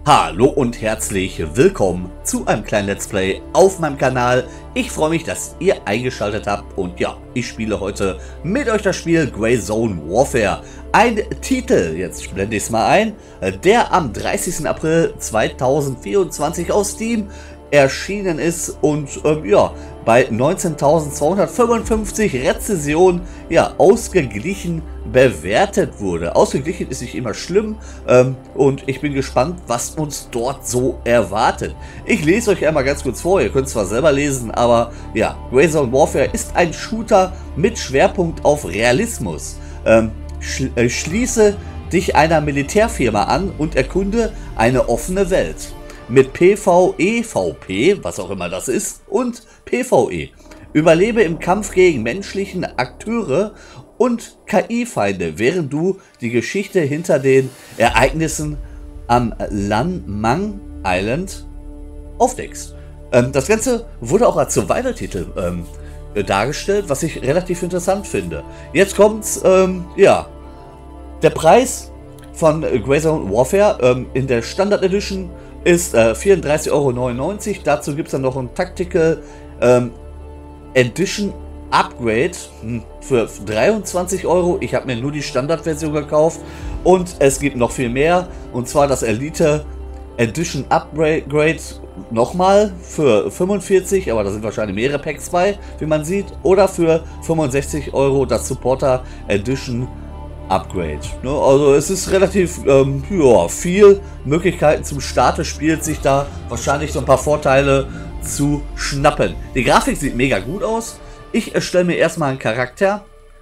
Hallo und herzlich willkommen zu einem kleinen Let's Play auf meinem Kanal. Ich freue mich, dass ihr eingeschaltet habt und ja, ich spiele heute mit euch das Spiel Grey Zone Warfare. Ein Titel, jetzt blende ich es mal ein, der am 30. April 2024 auf Steam erschienen ist und ja, bei 19.255 Rezensionen ja ausgeglichen bewertet wurde. Ausgeglichen ist nicht immer schlimm und ich bin gespannt, was uns dort so erwartet. Ich lese euch einmal ganz kurz vor, ihr könnt es zwar selber lesen, aber ja, Grey Zone Warfare ist ein Shooter mit Schwerpunkt auf Realismus. Schließe dich einer Militärfirma an und erkunde eine offene Welt. Mit PvE-VP, was auch immer das ist, und PvE. Überlebe im Kampf gegen menschlichen Akteure und KI-Feinde, während du die Geschichte hinter den Ereignissen am Lan Mang Island aufdeckst. Das Ganze wurde auch als Survival-Titel dargestellt, was ich relativ interessant finde. Jetzt kommt's, ja, der Preis von Grey Zone Warfare in der Standard Edition ist 34,99 €. Dazu gibt es dann noch ein Tactical Edition Upgrade für 23 €. Ich habe mir nur die Standardversion gekauft und es gibt noch viel mehr, und zwar das Elite Edition Upgrade nochmal für 45, aber da sind wahrscheinlich mehrere Packs bei, wie man sieht, oder für 65 € das Supporter Edition Upgrade. Also es ist relativ ja, viel Möglichkeiten zum Start des Spiels, sich da wahrscheinlich so ein paar Vorteile zu schnappen. Die Grafik sieht mega gut aus. Ich erstelle mir erstmal einen Charakter.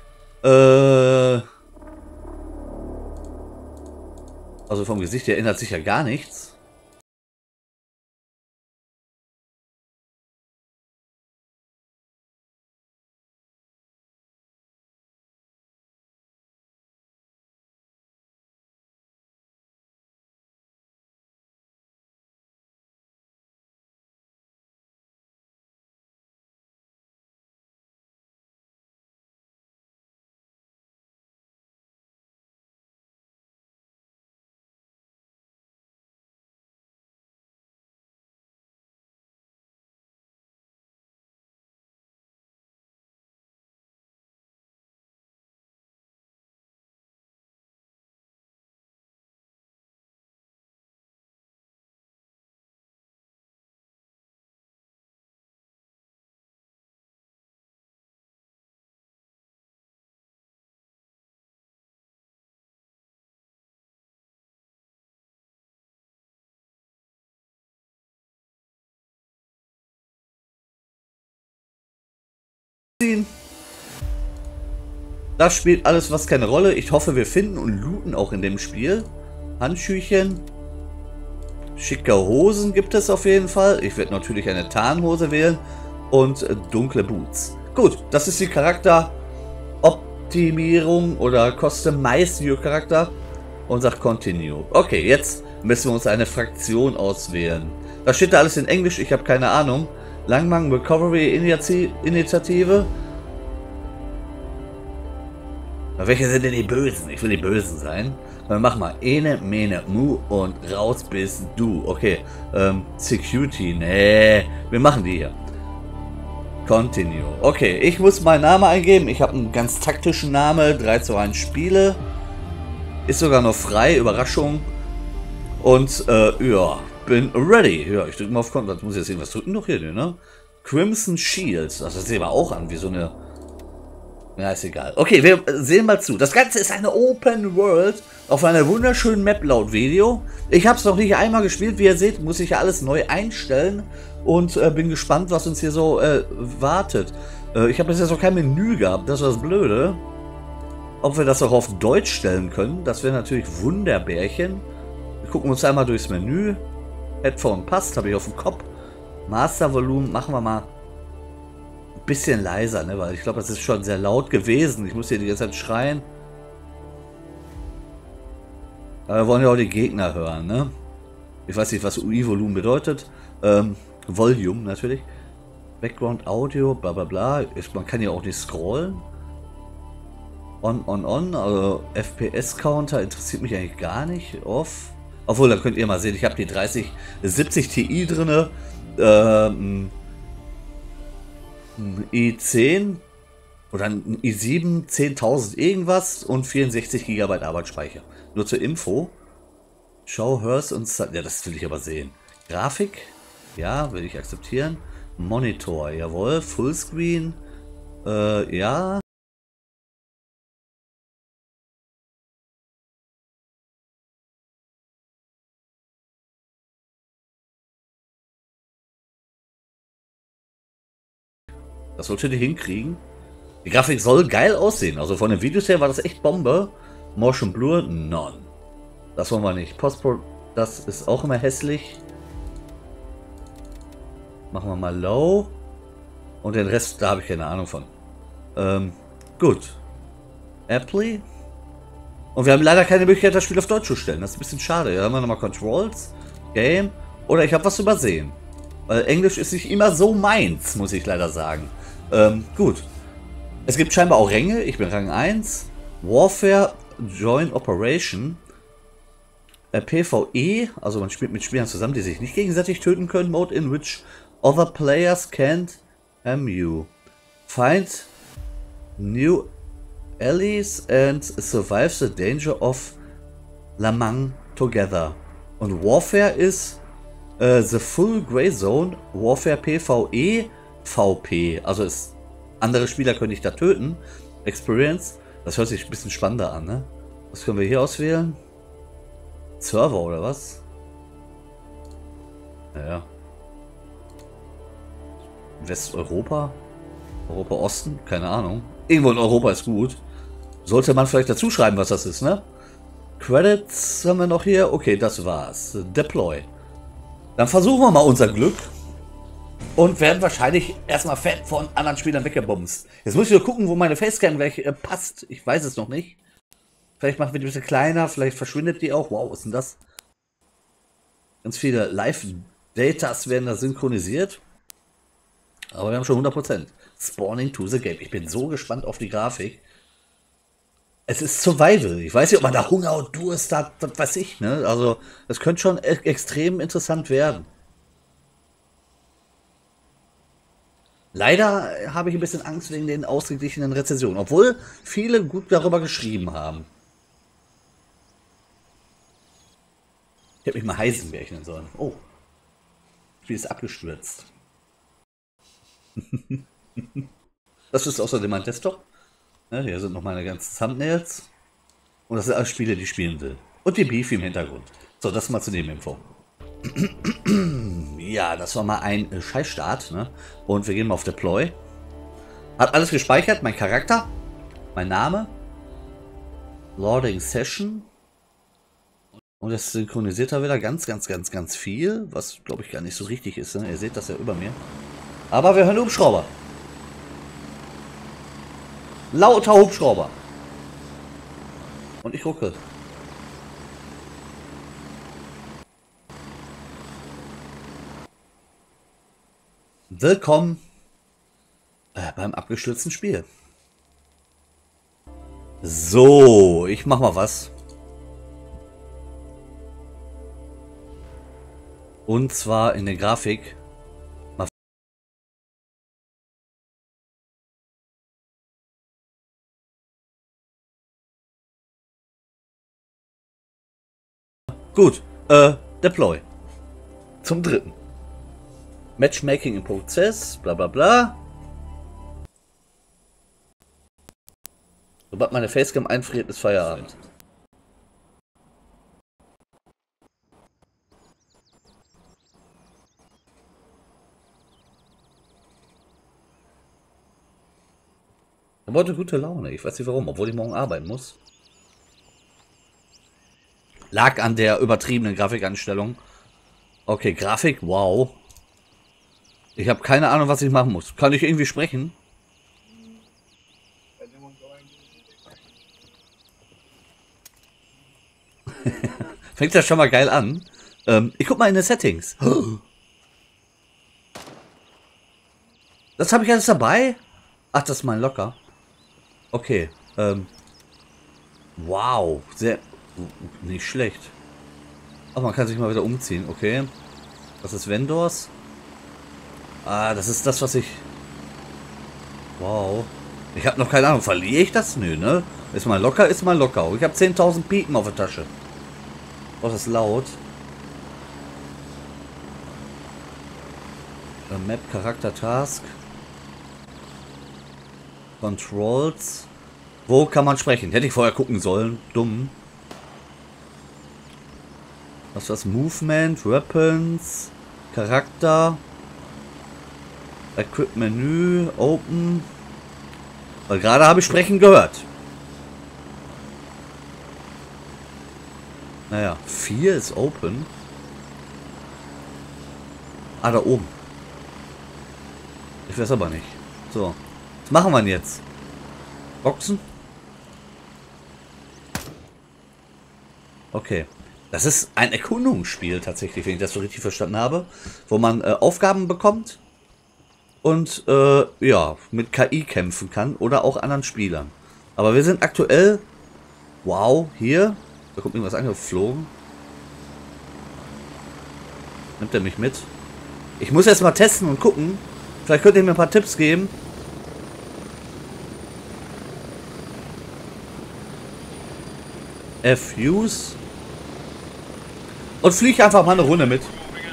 Also vom Gesicht her ändert sich ja gar nichts. Das spielt alles was keine Rolle. Ich hoffe, wir finden und looten auch in dem Spiel. Handschüchen. Schicke Hosen gibt es auf jeden Fall. Ich werde natürlich eine Tarnhose wählen. Und dunkle Boots. Gut, das ist die Charakteroptimierung oder Customize Your Charakter. Und sagt Continue. Okay, jetzt müssen wir uns eine Fraktion auswählen. Da steht da alles in Englisch, ich habe keine Ahnung. Lan Mang Recovery Initiative. Welche sind denn die Bösen? Ich will die Bösen sein. Dann mach mal Ene, Mene, Mu und raus bist du. Okay, Security, nee, wir machen die hier. Continue. Okay, ich muss meinen Namen eingeben. Ich habe einen ganz taktischen Namen. 3:1 Spiele. Ist sogar noch frei, Überraschung. Und ja, bin ready. Ja, ich drücke mal auf Konto. Das muss ich jetzt irgendwas drücken noch hier, ne? Crimson Shields. Das sieht aber auch an wie so eine... Ja, ist egal. Okay, wir sehen mal zu. Das Ganze ist eine Open World auf einer wunderschönen Map laut Video. Ich habe es noch nicht einmal gespielt. Wie ihr seht, muss ich ja alles neu einstellen. Und bin gespannt, was uns hier so wartet. Ich habe bisher noch kein Menü gehabt. Das ist das Blöde. Ob wir das auch auf Deutsch stellen können, das wäre natürlich Wunderbärchen. Wir gucken uns einmal durchs Menü. Headphone passt, habe ich auf dem Kopf. Mastervolumen machen wir mal bisschen leiser, ne, weil ich glaube, das ist schon sehr laut gewesen. Ich muss hier die ganze Zeit schreien. Aber wir wollen ja auch die Gegner hören, ne? Ich weiß nicht, was UI-Volumen bedeutet. Volume natürlich. Background Audio, bla bla bla. Man kann ja auch nicht scrollen. On. Also FPS-Counter interessiert mich eigentlich gar nicht. Off. Obwohl, dann könnt ihr mal sehen, ich habe die 3070 Ti drin, ein i10 oder ein i7 10.000 irgendwas und 64 GB Arbeitsspeicher. Nur zur Info. Show, Hers und... Ja, das will ich aber sehen. Grafik, ja, will ich akzeptieren. Monitor, jawohl. Fullscreen, ja. Das sollte die hinkriegen. Die Grafik soll geil aussehen. Also von den Videos her war das echt Bombe. Motion Blur, none. Das wollen wir nicht. Postpro, das ist auch immer hässlich. Machen wir mal Low. Und den Rest, da habe ich keine Ahnung von. Gut. Apply. Und wir haben leider keine Möglichkeit, das Spiel auf Deutsch zu stellen. Das ist ein bisschen schade. Hier haben wir nochmal Controls, Game. Oder ich habe was übersehen. Weil Englisch ist nicht immer so meins, muss ich leider sagen. Gut. Es gibt scheinbar auch Ränge. Ich bin Rang 1. Warfare Joint Operation. PvE, also man spielt mit Spielern zusammen, die sich nicht gegenseitig töten können. Mode in which other players can't harm you. Find new allies and survive the danger of Lamang together. Und Warfare ist the full Grey Zone. Warfare PvE VP. Also ist, andere Spieler können dich da töten. Experience. Das hört sich ein bisschen spannender an, ne? Was können wir hier auswählen? Server oder was? Naja. Westeuropa? Europa Osten? Keine Ahnung. Irgendwo in Europa ist gut. Sollte man vielleicht dazu schreiben, was das ist, ne? Credits haben wir noch hier. Okay, das war's. Deploy. Dann versuchen wir mal unser Glück. Und werden wahrscheinlich erstmal fett von anderen Spielern weggebumst. Jetzt muss ich nur gucken, wo meine Facecam gleich passt. Ich weiß es noch nicht. Vielleicht machen wir die ein bisschen kleiner, vielleicht verschwindet die auch. Wow, was ist denn das? Ganz viele Live-Datas werden da synchronisiert. Aber wir haben schon 100%. Spawning to the Game. Ich bin so gespannt auf die Grafik. Es ist Survival. Ich weiß nicht, ob man da Hunger und Durst hat, das weiß ich, ne? Also, das könnte schon extrem interessant werden. Leider habe ich ein bisschen Angst wegen den ausgeglichenen Rezensionen, obwohl viele gut darüber geschrieben haben. Ich hätte mich mal Heisenberg nennen sollen. Oh. Das Spiel ist abgestürzt. Das ist außerdem mein Desktop. Ja, hier sind noch meine ganzen Thumbnails. Und das sind alles Spiele, die ich spielen will. Und die Beefy im Hintergrund. So, das mal zur Nebeninfo. Ja, das war mal ein Scheißstart. Ne? Und wir gehen mal auf Deploy. Hat alles gespeichert. Mein Charakter. Mein Name. Loading Session. Und das synchronisiert da wieder ganz viel, was glaube ich gar nicht so richtig ist. Ne? Ihr seht das ja über mir. Aber wir hören Hubschrauber. Lauter Hubschrauber. Und ich rucke. Willkommen beim abgestürzten Spiel. So, ich mach mal was. Und zwar in der Grafik. Gut, Deploy. Zum dritten. Matchmaking im Prozess, bla bla bla. Sobald meine Facecam einfriert, ist Feierabend. Er wollte gute Laune, ich weiß nicht warum, obwohl ich morgen arbeiten muss. Lag an der übertriebenen Grafikanstellung. Okay, Grafik, wow. Ich habe keine Ahnung, was ich machen muss. Kann ich irgendwie sprechen? Fängt das schon mal geil an. Ich guck mal in die Settings. Das habe ich alles dabei? Ach, das ist mein Locker. Okay. Wow. Sehr... Nicht schlecht. Ach, man kann sich mal wieder umziehen, okay. Das ist Vendors. Ah, das ist das, was ich... Wow. Ich habe noch keine Ahnung, verliere ich das? Nö, ne? Ist mal locker, ist mal locker. Ich habe 10.000 Piepen auf der Tasche. Oh, das ist laut. Map, Charakter, Task. Controls. Wo kann man sprechen? Hätte ich vorher gucken sollen. Dumm. Was ist das? Movement, Weapons, Charakter, Equip Menü, Open. Weil gerade habe ich sprechen gehört. Naja, 4 ist Open. Ah, da oben. Ich weiß aber nicht. So. Was machen wir denn jetzt? Boxen? Okay. Das ist ein Erkundungsspiel tatsächlich, wenn ich das so richtig verstanden habe. Wo man Aufgaben bekommt und ja, mit KI kämpfen kann oder auch anderen Spielern. Aber wir sind aktuell... Wow, hier. Da kommt irgendwas angeflogen. Nimmt er mich mit? Ich muss erst mal testen und gucken. Vielleicht könnt ihr mir ein paar Tipps geben. F-Use. Und fliege einfach mal eine Runde mit.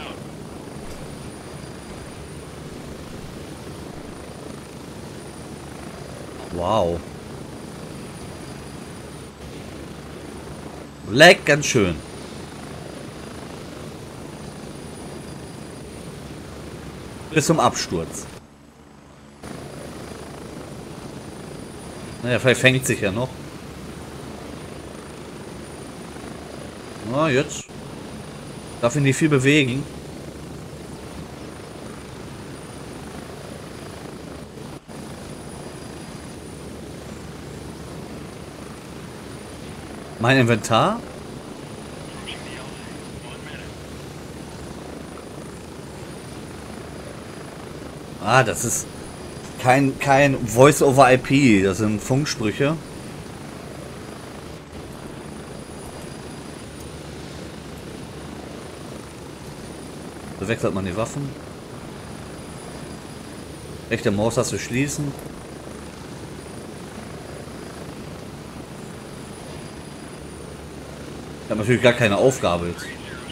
Wow. Lag ganz schön. Bis zum Absturz. Naja, vielleicht fängt sich ja noch. Na, jetzt. Darf ich nicht viel bewegen. Mein Inventar. Ah, das ist kein Voice-over-IP. Das sind Funksprüche. So wechselt man die Waffen. Rechte Maustaste schließen. Ich habe natürlich gar keine Aufgabe jetzt.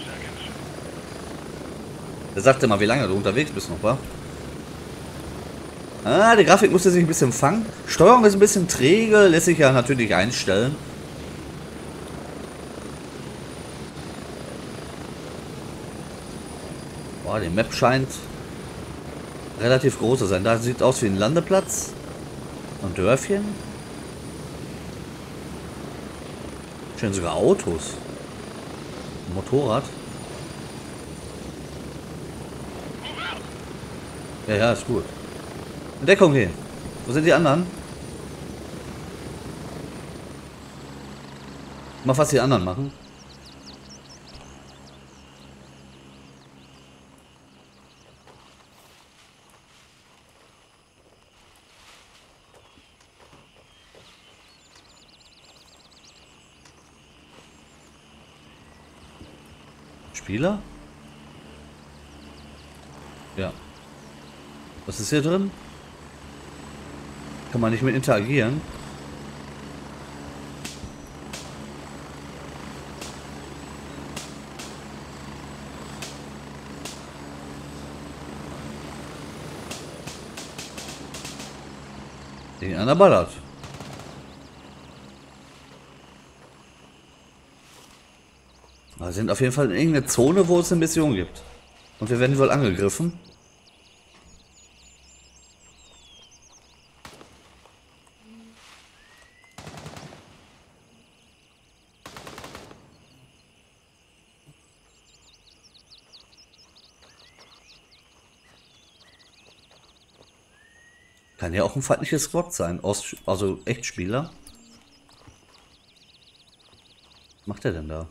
Er sagte mal, wie lange du unterwegs bist noch, wa? Ah, die Grafik musste sich ein bisschen fangen. Steuerung ist ein bisschen träge, lässt sich ja natürlich einstellen. Boah, die Map scheint relativ groß zu sein. Da sieht aus wie ein Landeplatz. Ein Dörfchen. Schön sogar Autos. Ein Motorrad. Ja, ja, ist gut. In Deckung gehen. Wo sind die anderen? Mal was die anderen machen. Spieler? Ja. Was ist hier drin? Kann man nicht mit interagieren? Den einer ballert. Wir sind auf jeden Fall in irgendeiner Zone, wo es eine Mission gibt. Und wir werden wohl angegriffen. Kann ja auch ein feindliches Squad sein. Also Echtspieler. Was macht er denn da?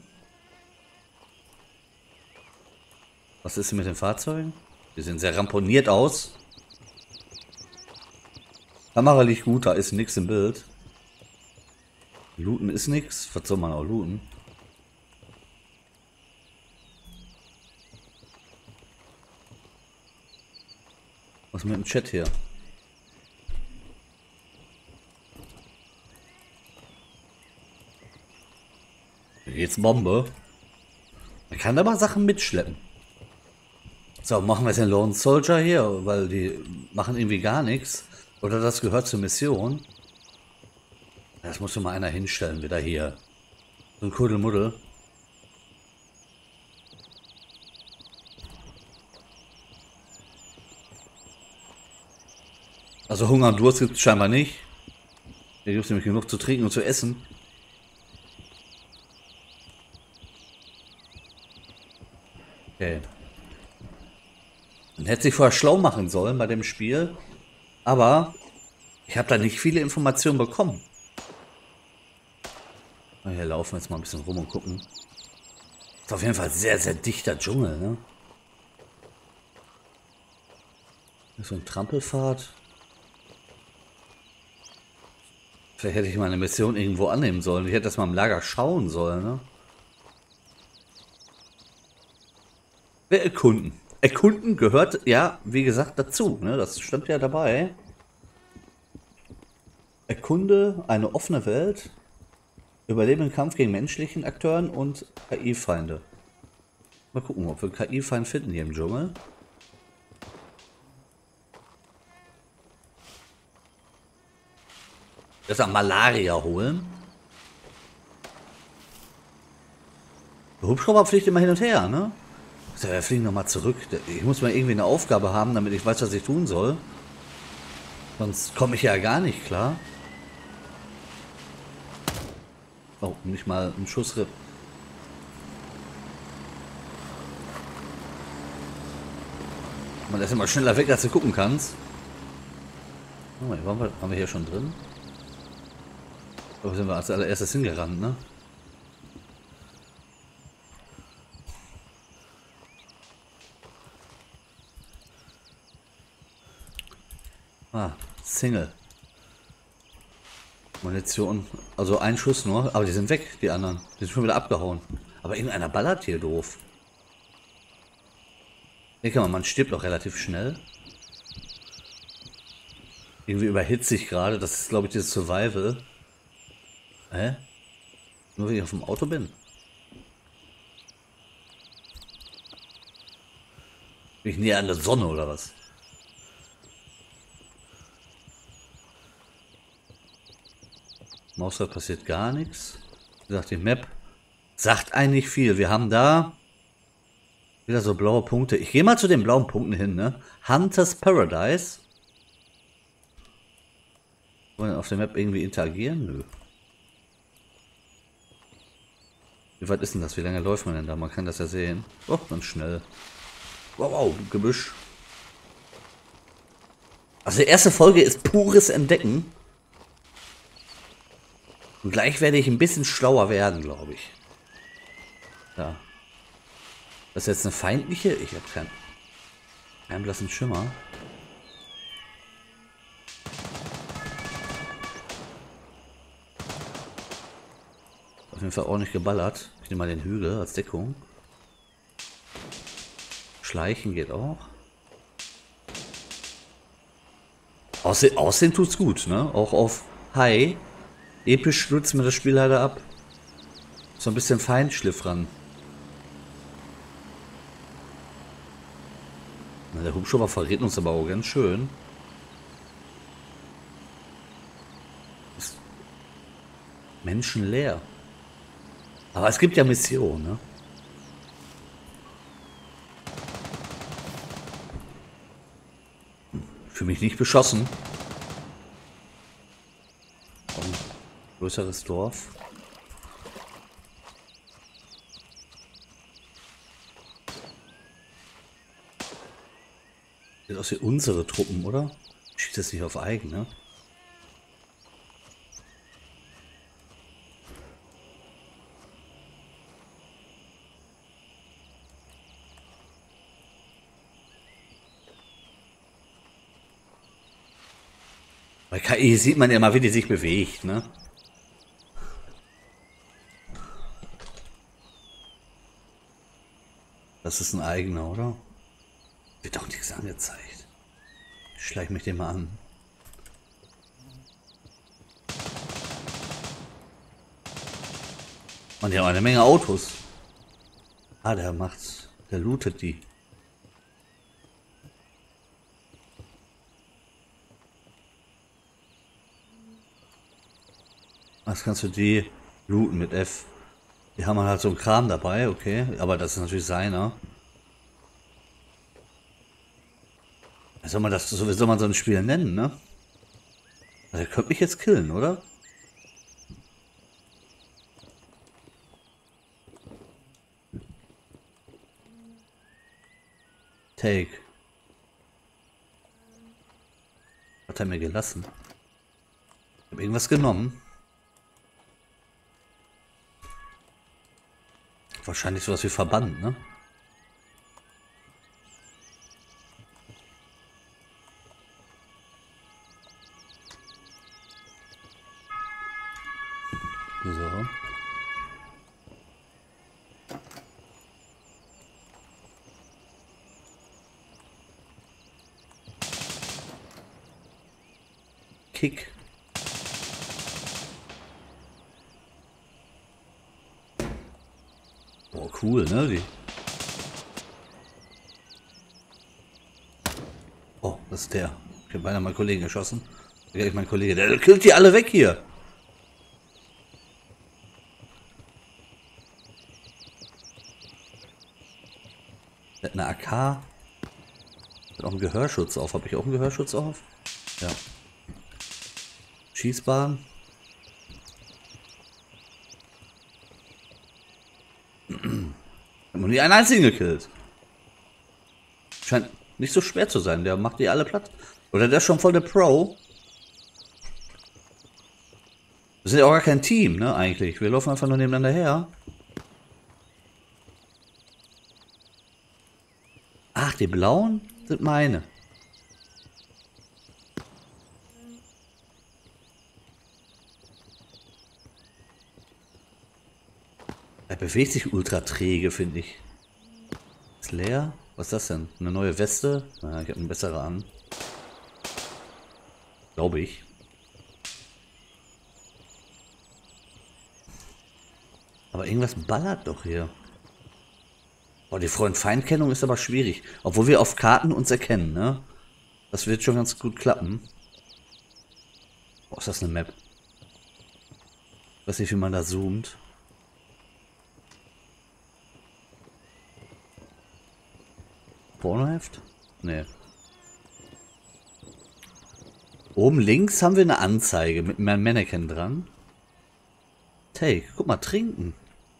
Was ist denn mit den Fahrzeugen? Die sehen sehr ramponiert aus. Kamera liegt gut, da ist nichts im Bild. Looten ist nichts. Was soll man auch looten? Was mit dem Chat hier? Hier geht's Bombe. Man kann aber Sachen mitschleppen. So, machen wir jetzt den Lone Soldier hier, weil die machen irgendwie gar nichts. Oder das gehört zur Mission. Das muss doch mal einer hinstellen, wieder hier. So ein Kuddelmuddel. Also Hunger und Durst gibt es scheinbar nicht. Hier gibt es nämlich genug zu trinken und zu essen. Okay. Man hätte sich vorher schlau machen sollen bei dem Spiel. Aber ich habe da nicht viele Informationen bekommen. Hier laufen wir jetzt mal ein bisschen rum und gucken. Ist auf jeden Fall sehr, sehr dichter Dschungel, ne? Hier ist so ein Trampelpfad. Vielleicht hätte ich mal eine Mission irgendwo annehmen sollen. Ich hätte das mal im Lager schauen sollen, ne? Wir erkunden. Erkunden gehört, ja, wie gesagt, dazu, ne? Das stand ja dabei. Erkunde eine offene Welt. Überlebe im Kampf gegen menschlichen Akteuren und KI-Feinde. Mal gucken, ob wir KI-Feind finden hier im Dschungel. Das an Malaria holen. Der Hubschrauber fliegt immer hin und her, ne? So, wir fliegen nochmal zurück. Ich muss mal irgendwie eine Aufgabe haben, damit ich weiß, was ich tun soll. Sonst komme ich ja gar nicht klar. Oh, nicht mal ein Schussripp. Man ist immer schneller weg, als du gucken kannst. Oh, waren wir hier schon drin? Da sind wir als allererstes hingerannt, ne? Ah, Single. Munition, also ein Schuss nur, aber die sind weg, die anderen. Die sind schon wieder abgehauen. Aber irgendeiner ballert hier doof. Hier kann man stirbt auch relativ schnell. Irgendwie überhitze ich gerade, das ist glaube ich das Survival. Hä? Nur wenn ich auf dem Auto bin. Bin ich näher an der Sonne oder was? Mausrad passiert gar nichts. Wie gesagt, die Map sagt eigentlich viel. Wir haben da wieder so blaue Punkte. Ich gehe mal zu den blauen Punkten hin, ne? Hunters Paradise. Wollen wir auf der Map irgendwie interagieren? Nö. Wie weit ist denn das? Wie lange läuft man denn da? Man kann das ja sehen. Oh, ganz schnell. Wow, wow, Gebüsch. Also die erste Folge ist pures Entdecken. Und gleich werde ich ein bisschen schlauer werden, glaube ich. Ja. Das ist jetzt eine feindliche? Ich habe keinen blassen Schimmer. Auf jeden Fall ordentlich geballert. Ich nehme mal den Hügel als Deckung. Schleichen geht auch. Aussehen tut's gut, ne? Auch auf High. Episch stürzt mir das Spiel leider ab. So ein bisschen Feinschliff ran. Na, der Hubschrauber verrät uns aber auch ganz schön. Ist menschenleer. Aber es gibt ja Missionen, ne? Für mich nicht beschossen. Ein größeres Dorf. Sieht aus wie unsere Truppen, oder? Schießt das nicht auf eigene? Bei KI sieht man ja mal, wie die sich bewegt, ne? Das ist ein eigener, oder? Wird doch nichts angezeigt. Schleich mich den mal an. Und die haben eine Menge Autos. Ah, der macht's. Der lootet die. Was kannst du die looten mit F? Die haben halt so einen Kram dabei, okay. Aber das ist natürlich seiner. Wie soll man das, wie soll man so ein Spiel nennen, ne? Also, der könnte mich jetzt killen, oder? Take. Hat er mir gelassen? Ich habe irgendwas genommen. Wahrscheinlich sowas wie Verband, ne? So. Kick. Oh, cool, ne? Die. Oh, das ist der. Ich habe beinahe meinen Kollegen geschossen. Ja, mein Kollege, der killt die alle weg hier. Der hat eine AK. Hat auch einen Gehörschutz auf. Habe ich auch einen Gehörschutz auf? Ja. Schießbahn. Ich habe noch nie einen einzigen gekillt. Scheint nicht so schwer zu sein. Der macht die alle platt. Oder der ist schon voll der Pro. Wir sind ja auch gar kein Team, ne, eigentlich. Wir laufen einfach nur nebeneinander her. Ach, die blauen sind meine. Er bewegt sich ultra träge, finde ich. Ist leer? Was ist das denn? Eine neue Weste? Na, ich habe eine bessere an. Glaube ich. Aber irgendwas ballert doch hier. Oh, die Freund-Feind-Kennung ist aber schwierig. Obwohl wir auf Karten uns erkennen, ne? Das wird schon ganz gut klappen. Oh, ist das eine Map? Ich weiß nicht, wie man da zoomt. Pornoheft? Nee. Oben links haben wir eine Anzeige mit einem Mannequin dran. Take, guck mal, trinken.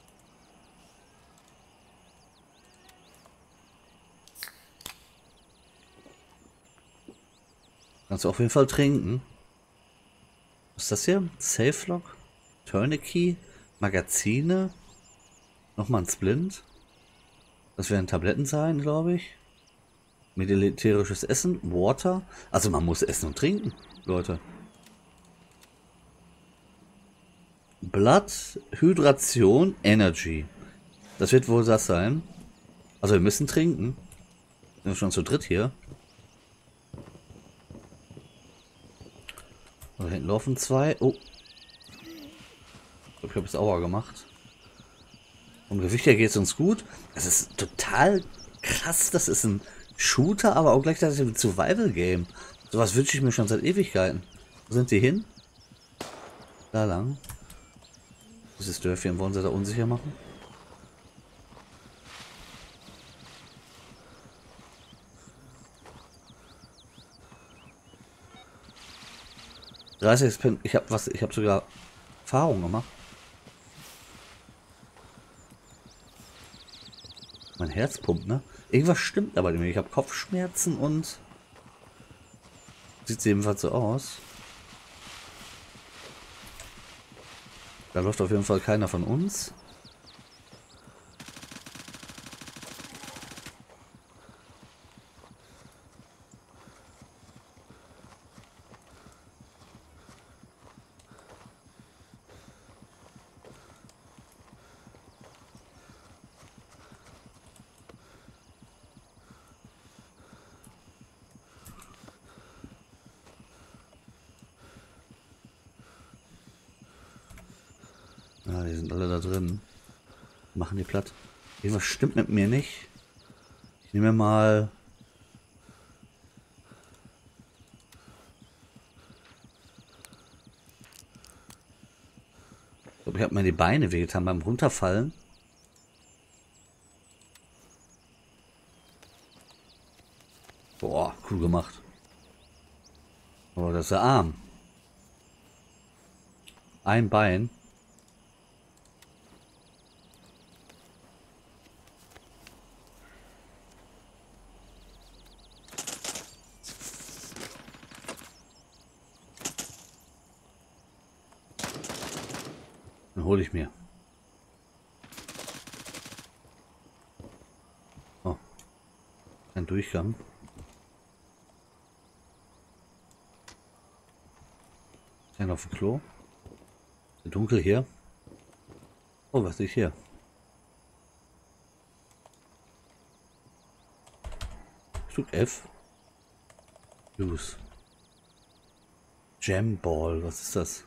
Kannst du auf jeden Fall trinken. Was ist das hier? Safe Lock? Tourniquet? Magazine? Nochmal ein Splint? Das werden Tabletten sein, glaube ich. Militärisches Essen? Water? Also man muss essen und trinken, Leute. Blood, Hydration, Energy. Das wird wohl das sein. Also wir müssen trinken. Sind wir schon zu dritt hier. Da hinten laufen zwei. Oh. Ich habe es Aua gemacht. Vom Gewicht her geht es uns gut. Das ist total krass. Das ist ein Shooter, aber auch gleichzeitig ein Survival-Game. Sowas wünsche ich mir schon seit Ewigkeiten. Wo sind die hin? Da lang. Dieses Dörfchen wollen sie da unsicher machen. Ich habe sogar Erfahrung gemacht. Mein Herz pumpt, ne? Irgendwas stimmt aber nicht. Ich habe Kopfschmerzen und sieht jedenfalls so aus. Da läuft auf jeden Fall keiner von uns. die sind alle da drin. Machen die platt. Irgendwas stimmt mit mir nicht. Ich nehme mal... Ich glaube, ich habe mir die Beine wehgetan beim Runterfallen. Boah, cool gemacht. Oh, das ist der Arm. Ein Bein. Dann hole ich mir. Oh. Ein Durchgang. Ein auf dem Klo. Ist dunkel hier. Oh, was ist hier? Stück F. Use. Jamball, was ist das?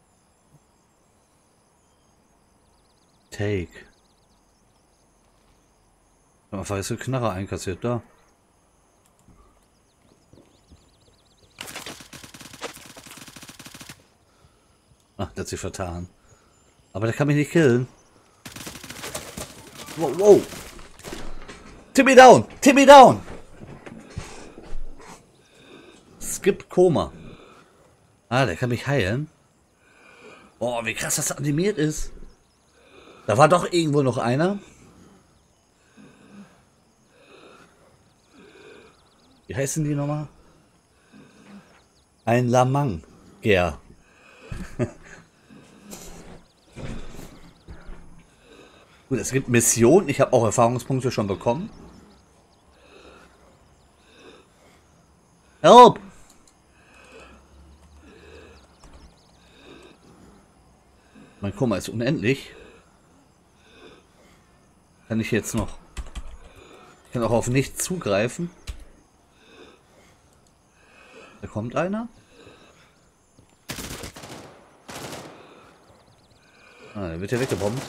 Take. Einfach ist eine Knarre einkassiert da. Ach, der hat sich vertan. Aber der kann mich nicht killen. Wow, wow. Timmy down! Timmy down! Skip Koma. Ah, der kann mich heilen. Oh, wie krass das animiert ist. Da war doch irgendwo noch einer. Wie heißen die nochmal? Ein Lamang. Ja. Gut, es gibt Missionen. Ich habe auch Erfahrungspunkte schon bekommen. Help! Mein Koma ist unendlich. Kann ich jetzt noch... Ich kann auch auf nichts zugreifen. Da kommt einer. Ah, der wird ja weggebombt.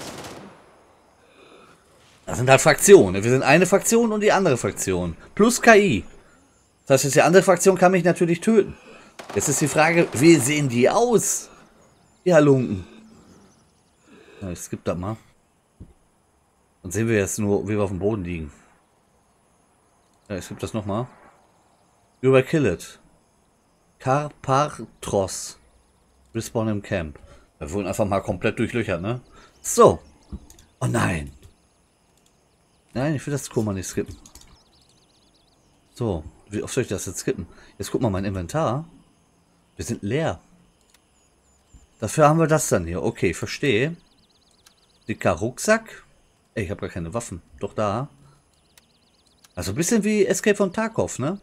Das sind halt Fraktionen. Wir sind eine Fraktion und die andere Fraktion. Plus KI. Das heißt, die andere Fraktion kann mich natürlich töten. Jetzt ist die Frage, wie sehen die aus? Die Halunken. Ja, ich skippe das mal. Dann sehen wir jetzt nur, wie wir auf dem Boden liegen. Ja, ich skippe das nochmal. Überkill it. Karparthros. Respawn im Camp. Wir wurden einfach mal komplett durchlöchert, ne? So. Oh nein. Nein, ich will das Koma nicht skippen. So. Wie oft soll ich das jetzt skippen? Jetzt guck mal mein Inventar. Wir sind leer. Dafür haben wir das dann hier. Okay, verstehe. Dicker Rucksack. Ey, ich habe gar keine Waffen. Doch da. Also ein bisschen wie Escape von Tarkov, ne?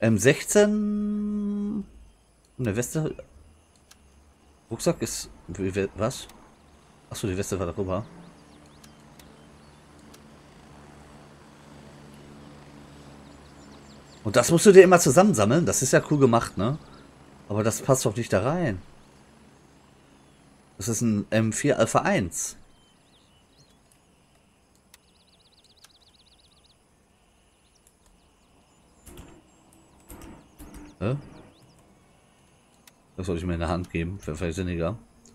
M16. Und der Weste. Rucksack ist. Was? Achso, die Weste war darüber. Und das musst du dir immer zusammensammeln. Das ist ja cool gemacht, ne? Aber das passt doch nicht da rein. Das ist ein M4 Alpha 1. Hä? Das sollte ich mir in der Hand geben. Wäre vielleicht sinniger.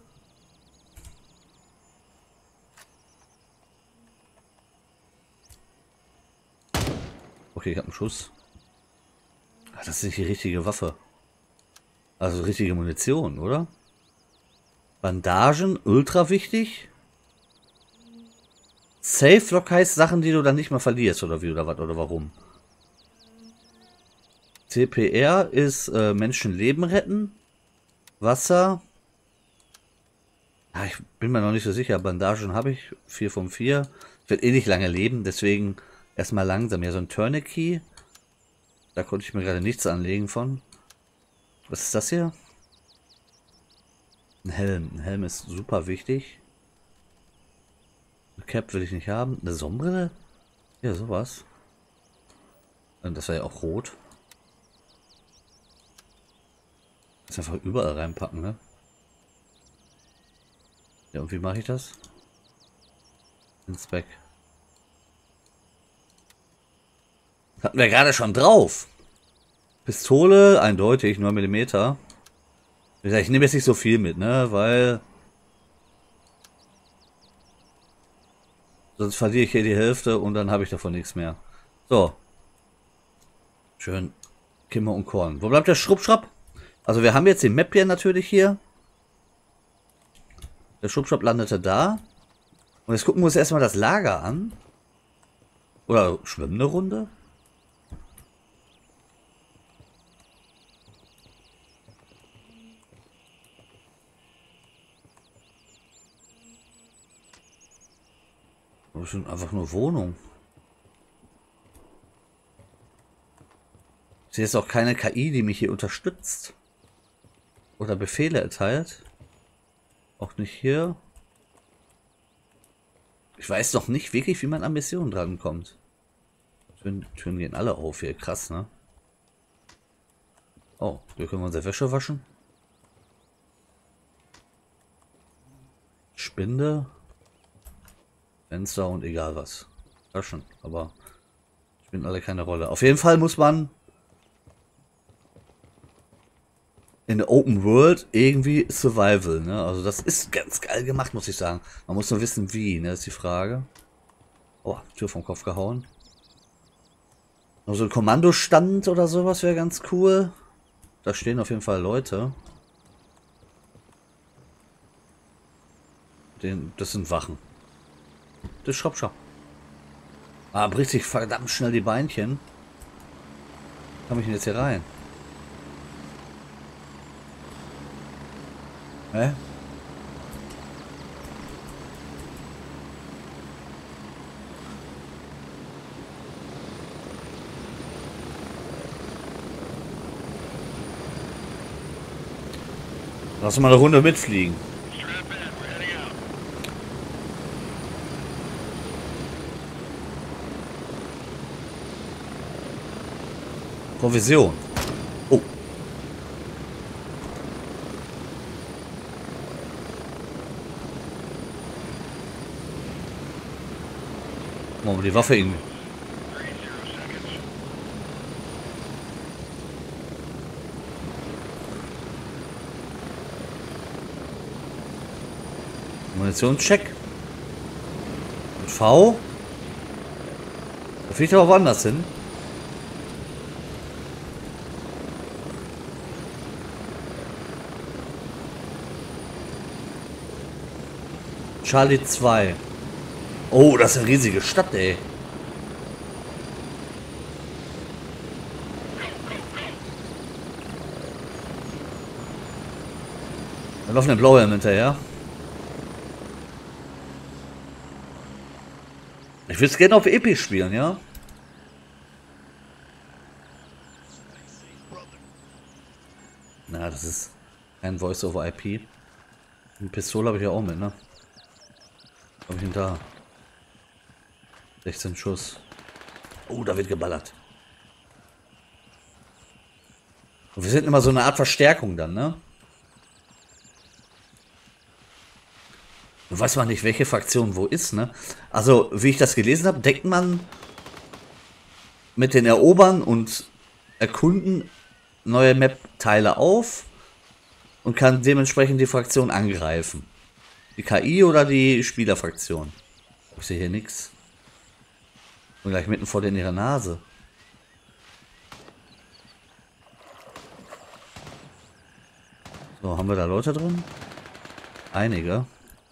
Okay, ich habe einen Schuss. Ach, das ist nicht die richtige Waffe. Also richtige Munition, oder? Bandagen, ultra wichtig. Safe Lock heißt Sachen, die du dann nicht mehr verlierst, oder wie, oder was, oder warum? CPR ist Menschenleben retten. Wasser. Ja, ich bin mir noch nicht so sicher. Bandagen habe ich. 4 von 4. Ich werde eh nicht lange leben, deswegen erstmal langsam. Ja, so ein Tourniquet. Da konnte ich mir gerade nichts anlegen von. Was ist das hier? Ein Helm. Ein Helm ist super wichtig. Eine Cap will ich nicht haben. Eine Sonnenbrille? Ja, sowas. Und das war ja auch rot. Das einfach überall reinpacken, ne? Ja, und wie mache ich das? Inspect. Hatten wir gerade schon drauf. Pistole, eindeutig, 9 mm. Wie gesagt, ich nehme jetzt nicht so viel mit, ne, weil sonst verliere ich hier die Hälfte und dann habe ich davon nichts mehr. So. Schön. Kimmer und Korn. Wo bleibt der Schrubbschrapp? Also wir haben jetzt den Map hier natürlich hier. Der Schrubbschrapp landete da. Und jetzt gucken wir uns erstmal das Lager an. Oder schwimmende Runde. Das sind einfach nur Wohnungen. Ich sehe jetzt auch keine KI, die mich hier unterstützt. Oder Befehle erteilt. Auch nicht hier. Ich weiß noch nicht wirklich, wie man an Missionen drankommt. Türen gehen alle auf hier. Krass, ne? Oh, hier können wir unsere Wäsche waschen. Spinde. Fenster und egal was. Waschen, aber spielen alle keine Rolle. Auf jeden Fall muss man in der Open World irgendwie Survival, ne? Also das ist ganz geil gemacht, muss ich sagen. Man muss nur wissen, wie, ne? Ist die Frage. Oh, Tür vom Kopf gehauen. Also ein Kommandostand oder sowas wäre ganz cool. Da stehen auf jeden Fall Leute. Das sind Wachen. Das ist Schraubschraub. Ah, bricht sich verdammt schnell die Beinchen. Komme ich denn jetzt hier rein? Hä? Lass mal eine Runde mitfliegen. Provision. Oh. Machen wir die Waffe irgendwie. Munitionscheck. Mit V. Da fliegt aber woanders hin. Charlie 2. Oh, das ist eine riesige Stadt, ey. Da laufen eine blaue hinterher. Ich würde es gerne auf Epic spielen, ja? Na, das ist ein Voice-over-IP. Eine Pistole habe ich ja auch mit, ne? Hab ich ihn da? 16 Schuss. Oh, da wird geballert. Und wir sind immer so eine Art Verstärkung dann, ne? Du weißt man nicht, welche Fraktion wo ist, ne? Also, wie ich das gelesen habe, deckt man mit den Erobern und Erkunden neue Map-Teile auf und kann dementsprechend die Fraktion angreifen. Die KI oder die Spielerfraktion. Ich sehe hier nichts. Und gleich mitten vor in ihrer Nase. So, haben wir da Leute drin? Einige.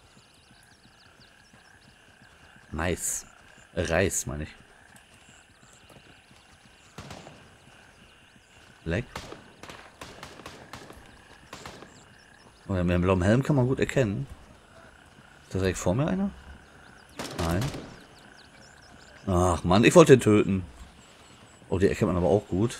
Nice. Reis, meine ich. Leck. Oh, mit dem blauen Helm kann man gut erkennen. Ist da direkt vor mir einer? Nein. Ach Mann, ich wollte den töten. Oh, die erkennt man aber auch gut.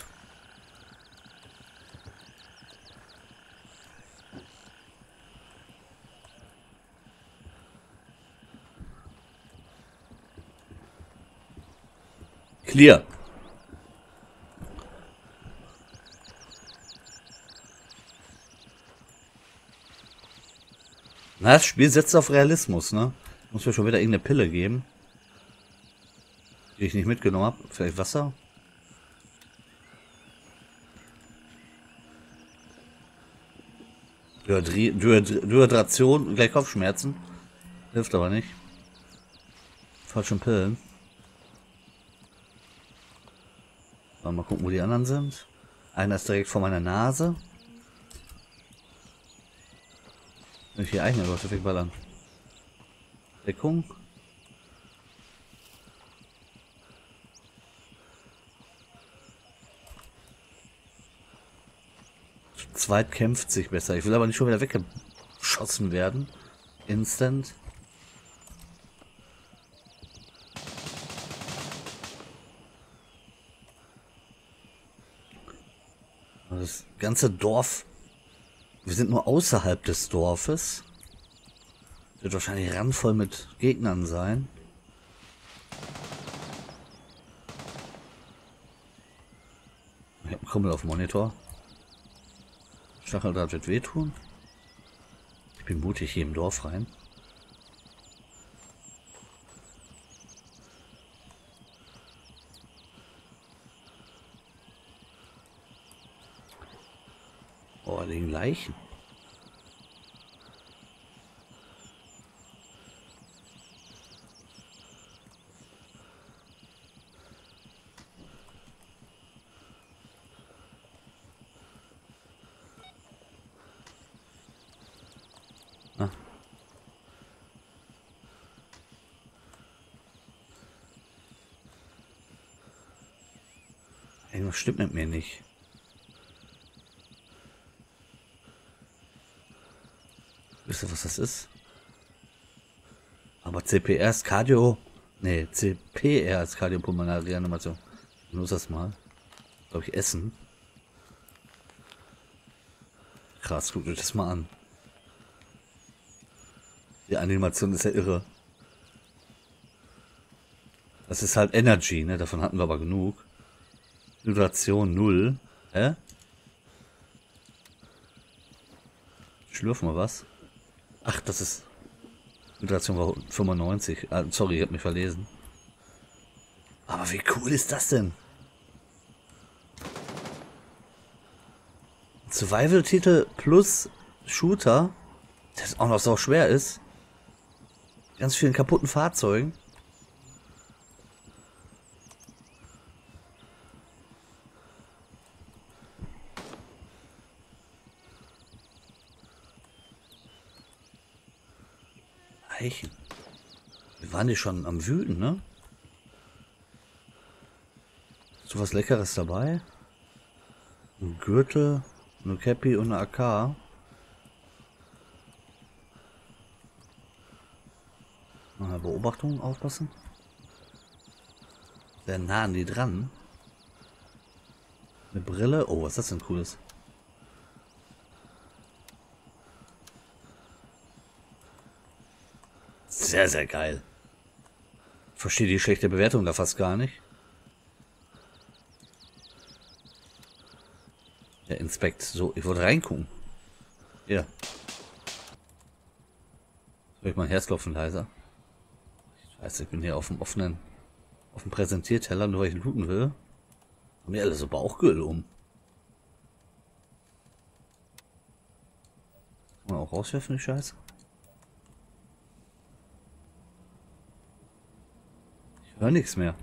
Clear. Na, das Spiel setzt auf Realismus, ne? Muss mir schon wieder irgendeine Pille geben, die ich nicht mitgenommen habe. Vielleicht Wasser? Dehydration, gleich Kopfschmerzen. Hilft aber nicht. Falschen Pillen. Mal gucken, wo die anderen sind. Einer ist direkt vor meiner Nase. Wenn ich hier eigene Leute wegballern. Deckung. Zweit kämpft sich besser. Ich will aber nicht schon wieder weggeschossen werden. Instant. Das ganze Dorf. Wir sind nur außerhalb des Dorfes. Wird wahrscheinlich randvoll mit Gegnern sein. Ich habe einen Krümmel auf dem Monitor. Stacheldraht wird wehtun. Ich bin mutig hier im Dorf rein. Oh, da liegen Leichen. Ah. Irgendwas stimmt mit mir nicht. Wisst ihr, was das ist? Aber CPR ist Cardio. Ne, CPR ist Kardiopulmonale Reanimation. Ich muss das mal. Glaube ich, essen. Krass, guckt euch das mal an. Die Animation ist ja irre. Das ist halt Energy, ne? Davon hatten wir aber genug. Hydration 0. Hä? Schlürfen wir was? Ach, das ist... Hydration war 95. Ah, sorry, ich habe mich verlesen. Aber wie cool ist das denn? Survival-Titel plus Shooter, das auch noch so schwer ist. Ganz vielen kaputten Fahrzeugen. Eichen. Wir waren die schon am Wüten, ne? Ist so was Leckeres dabei? Ein Gürtel, eine Cappy und eine AK. Mal Beobachtung aufpassen. Sehr nah an die dran. Eine Brille. Oh, was ist das denn Cooles? Sehr, sehr geil. Ich verstehe die schlechte Bewertung da fast gar nicht. Der Inspekt. So, ich wollte reingucken. Ja. Soll ich mein Herzklopfen leiser? Ich weiß, ich bin hier auf dem offenen, auf dem Präsentierteller, nur weil ich looten will. Haben die alle so Bauchgürtel um. Kann man auch rauswerfen, die Scheiße? Ich höre nichts mehr.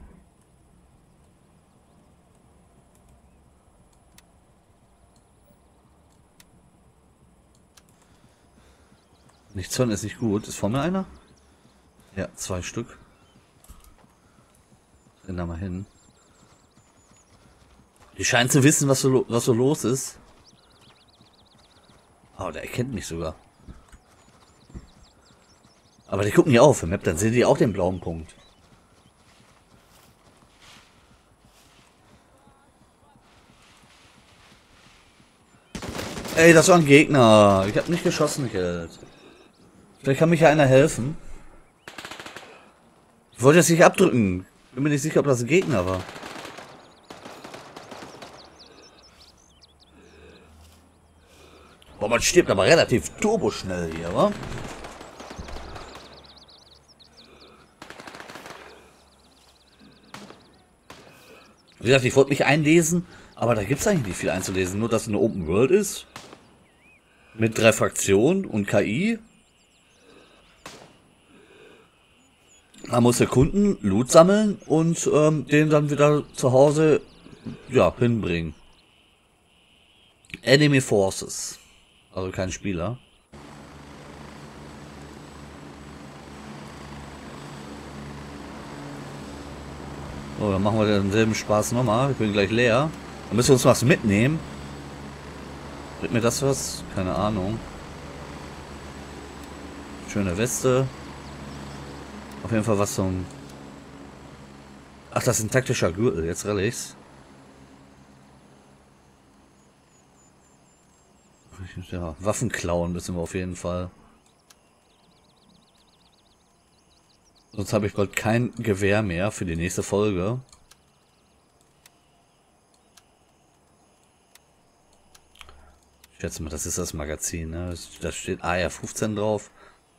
Nichts hören ist nicht gut. Ist vor mir einer? Ja, 2 Stück. Renn da mal hin. Die scheinen zu wissen, was so los ist. Oh, der erkennt mich sogar. Aber die gucken hier auf im Map, dann sehen die auch den blauen Punkt. Ey, das war ein Gegner. Ich habe nicht geschossen, Geld. Vielleicht kann mich ja einer helfen. Ich wollte jetzt nicht abdrücken. Bin mir nicht sicher, ob das ein Gegner war. Boah, man stirbt aber relativ turboschnell hier, wa? Wie gesagt, ich wollte mich einlesen, aber da gibt es eigentlich nicht viel einzulesen. Nur, dass es eine Open World ist. Mit 3 Fraktionen und KI. Man muss erkunden, Loot sammeln und den dann wieder zu Hause hinbringen. Enemy Forces. Also kein Spieler. So, dann machen wir denselben Spaß nochmal. Ich bin gleich leer. Dann müssen wir uns was mitnehmen. Bringt mir das was? Keine Ahnung. Schöne Weste. Auf jeden Fall was zum... Ach, das ist ein taktischer Gürtel. Jetzt rell ich's. Ja, Waffen klauen müssen wir auf jeden Fall. Sonst habe ich bald kein Gewehr mehr für die nächste Folge. Ich schätze mal, das ist das Magazin, ne? Da steht AR-15 drauf.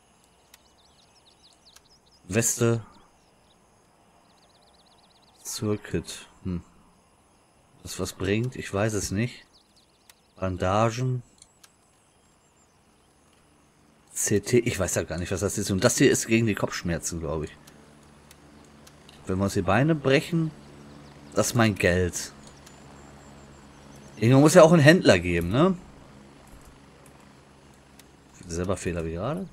Weste. Circuit. Das was bringt, ich weiß es nicht. Bandagen. CT, ich weiß ja gar nicht, was das ist. Und das hier ist gegen die Kopfschmerzen, glaube ich. Wenn wir uns die Beine brechen, das ist mein Geld. Irgendwo muss ja auch einen Händler geben, ne? Selber Fehler wie gerade.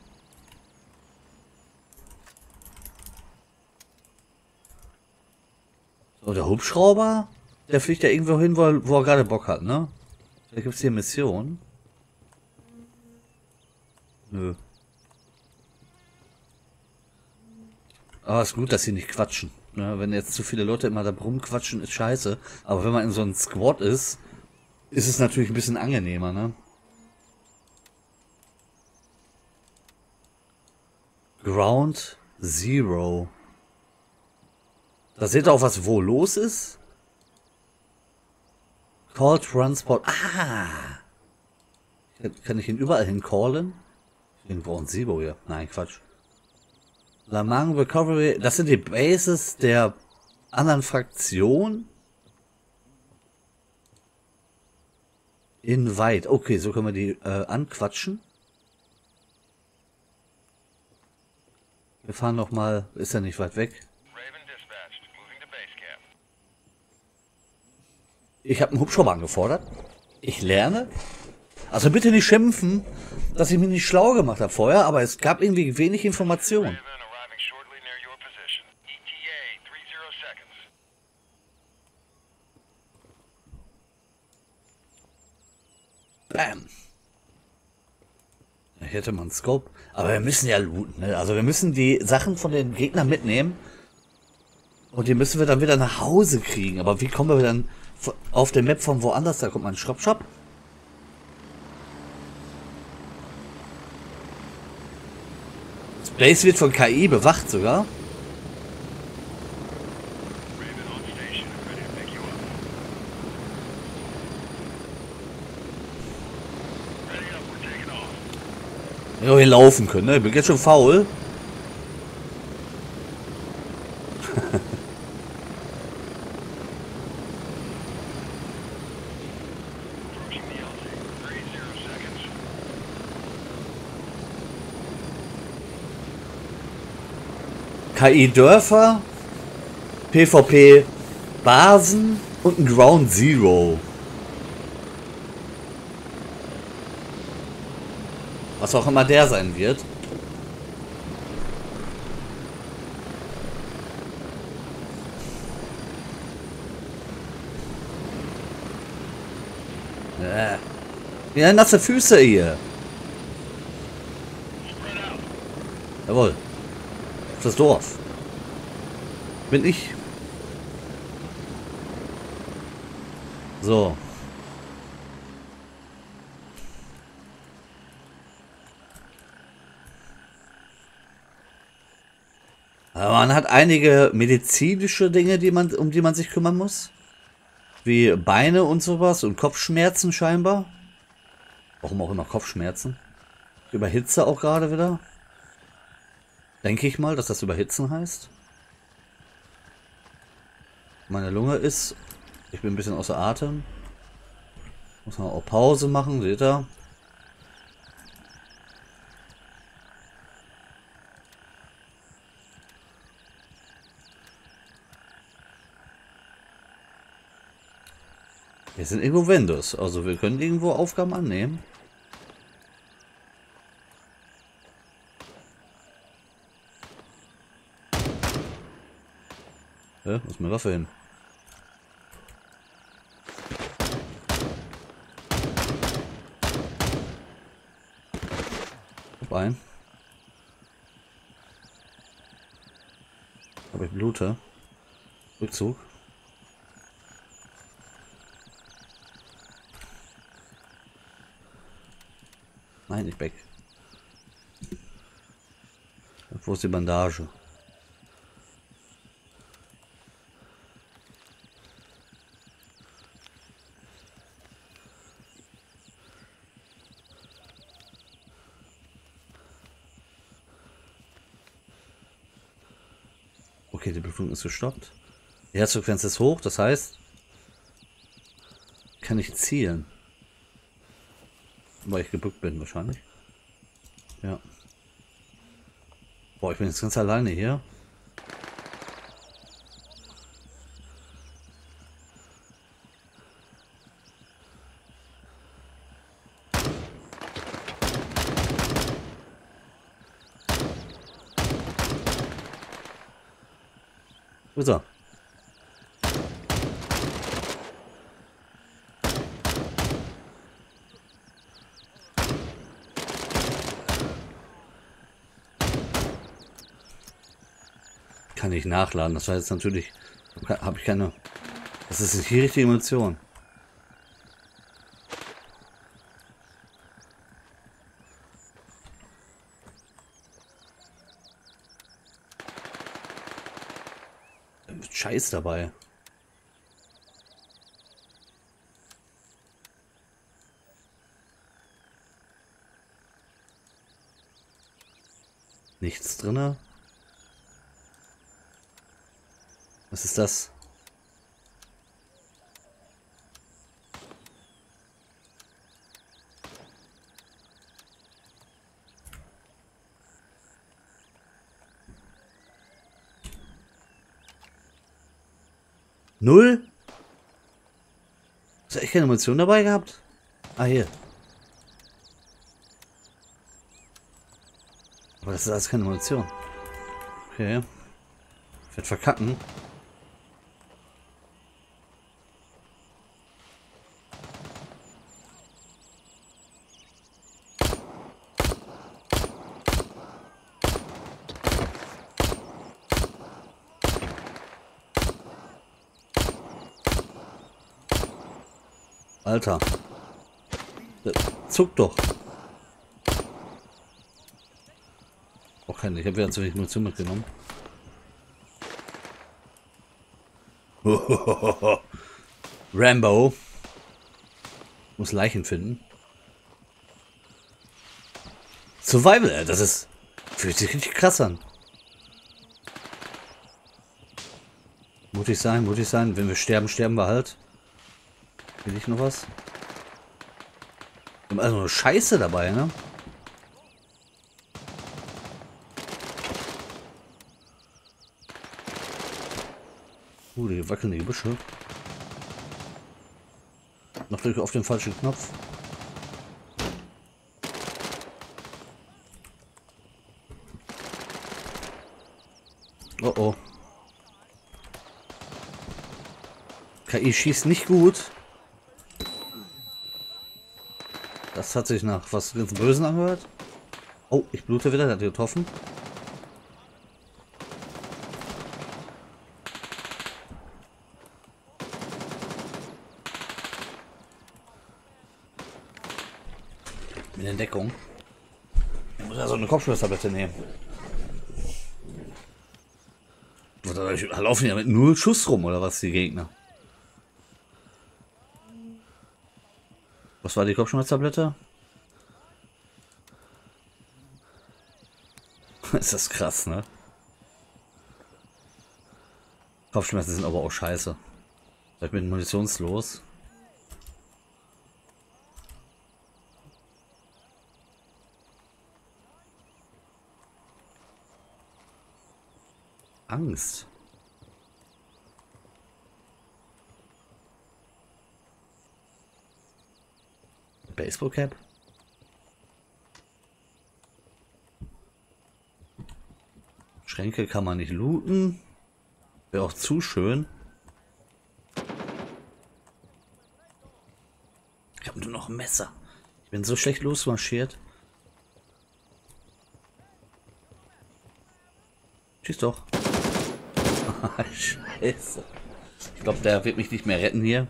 So, der Hubschrauber, der fliegt ja irgendwo hin, wo er gerade Bock hat, ne? Da gibt es hier Missionen. Nö. Aber ist gut, dass sie nicht quatschen. Ne? Wenn jetzt zu viele Leute immer da rumquatschen, ist scheiße. Aber wenn man in so einem Squad ist, ist es natürlich ein bisschen angenehmer, ne? Ground Zero. Da seht ihr auch, was wo los ist. Call Transport. Ah! Kann ich ihn überall hin callen? Irgendwo ein Zero hier. Nein, Quatsch. Lamang Recovery. Das sind die Bases der anderen Fraktion. Invite. Okay, so können wir die anquatschen. Wir fahren noch mal. Ist ja nicht weit weg. Ich habe einen Hubschrauber angefordert. Ich lerne. Also bitte nicht schimpfen, dass ich mich nicht schlau gemacht habe vorher, aber es gab irgendwie wenig Informationen. Bam. Da hätte man einen Scope. Aber wir müssen ja looten, ne? Also wir müssen die Sachen von den Gegnern mitnehmen. Und die müssen wir dann wieder nach Hause kriegen. Aber wie kommen wir dann auf der Map von woanders? Da kommt man Shop. Das Base wird von KI bewacht sogar. Ja, hier laufen können, ne? Ich bin jetzt schon faul. KI-Dörfer, PvP-Basen und ein Ground Zero. Was auch immer der sein wird. Ja, nasse Füße hier. Jawohl. Das Dorf. Bin ich. So. Aber man hat einige medizinische Dinge, um die man sich kümmern muss. Wie Beine und sowas und Kopfschmerzen scheinbar. Warum auch immer Kopfschmerzen. Überhitze auch gerade wieder. Denke ich mal, dass das Überhitzen heißt. Meine Lunge ist Ich bin ein bisschen außer Atem. Muss man auch Pause machen, seht ihr? Hier sind irgendwo Windows, also wir können irgendwo Aufgaben annehmen. Ja, wo ist meine Waffe hin? Ein. Aber ich blute. Rückzug. Nein, nicht weg. Wo ist die Bandage? Okay, die Blutung ist gestoppt. Die Herzfrequenz ist hoch, das heißt, kann ich zielen. Weil ich gebückt bin wahrscheinlich. Ja. Boah, ich bin jetzt ganz alleine hier. Wo ist er? Kann ich nachladen. Das war jetzt natürlich... Habe ich keine... Das ist nicht die richtige Munition. Scheiß dabei. Nichts drinne. Was ist das? Null? Hast du echt keine Munition dabei gehabt? Ah, hier. Aber das ist alles keine Munition. Okay. Ich werde verkacken. Alter. Zuck doch. Auch keine. Ich habe ja zu wenig Munition mitgenommen. Rambo. Muss Leichen finden. Survival, das ist... Fühlt sich richtig krass an. Mutig sein, mutig sein. Wenn wir sterben, sterben wir halt. Will ich noch was? Wir haben also eine Scheiße dabei, ne? Die wackeln die Gebüsche. Noch drücke auf den falschen Knopf. Oh oh. KI schießt nicht gut. Das hat sich nach was ganz Bösen angehört. Oh, ich blute wieder, der hat getroffen. In Entdeckung. Ich muss ja so eine Kopfschmerztablette nehmen. Da laufen ja mit 0 Schuss rum, oder was, die Gegner? Was war die Kopfschmerztablette? Ist das krass, ne? Kopfschmerzen sind aber auch scheiße. Ich bin munitionslos. Angst. Baseballcap? Schränke kann man nicht looten. Wäre auch zu schön. Ich habe nur noch ein Messer. Ich bin so schlecht losmarschiert. Schieß doch. Scheiße. Ich glaube, der wird mich nicht mehr retten hier.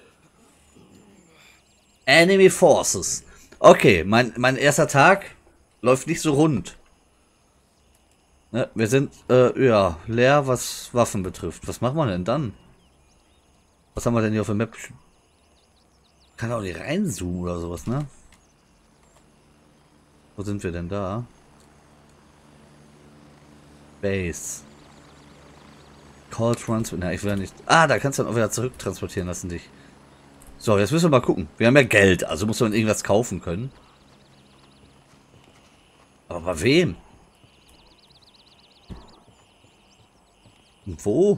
Enemy Forces. Okay, mein erster Tag läuft nicht so rund. Ne, wir sind, ja, leer, was Waffen betrifft. Was machen wir denn dann? Was haben wir denn hier auf der Map? Kann auch nicht reinzoomen oder sowas, ne? Wo sind wir denn da? Base. Call Transfer. Na, ich will ja nicht. Ah, da kannst du dann auch wieder zurück transportieren lassen dich. So, jetzt müssen wir mal gucken. Wir haben ja Geld, also muss man irgendwas kaufen können. Aber bei wem? Und wo?